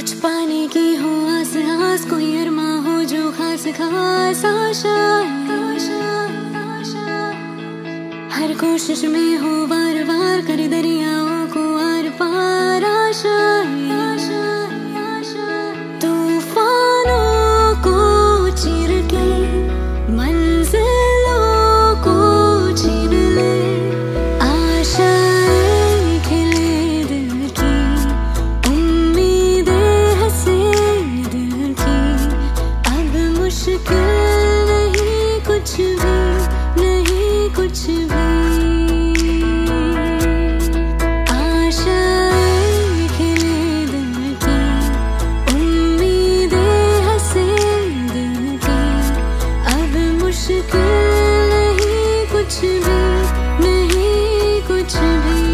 कुछ पाने की हो आस आस, कोई अरमा हो जो खास खास आशा। हर कोशिश में हो बार बार, कर दरियाओं को आर पार आशा। तूफानों को चीर के मंजिलों को छीन ले, आशाएं खिले दिल की, उम्मीदें हंसे दिल की। अब मुश्किल नहीं कुछ भी, नहीं कुछ भी। आशाएं खिले दिल की, उम्मीदें हंसे दिल की। अब मुश्किल नहीं कुछ भी, नहीं कुछ भी।